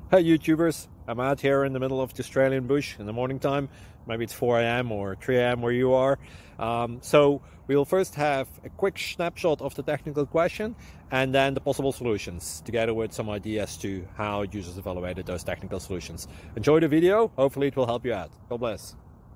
Hey YouTubers, I'm out here in the middle of the Australian bush in the morning time. Maybe it's 4 a.m. or 3 a.m. where you are. So we'll first have a quick snapshot of the technical question and then the possible solutions, together with some ideas to how users evaluated those technical solutions. Enjoy the video, hopefully it will help you out. God bless.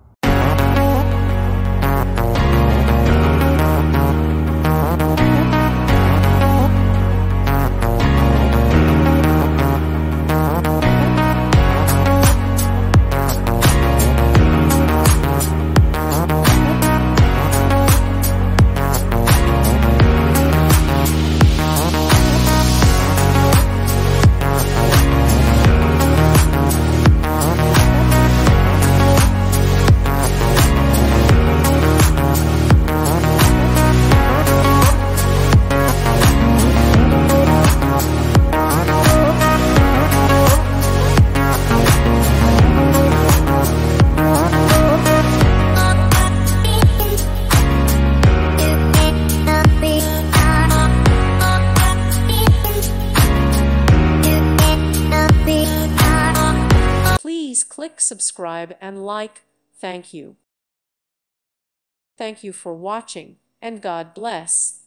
Please click subscribe and like. Thank you. Thank you for watching, and God bless.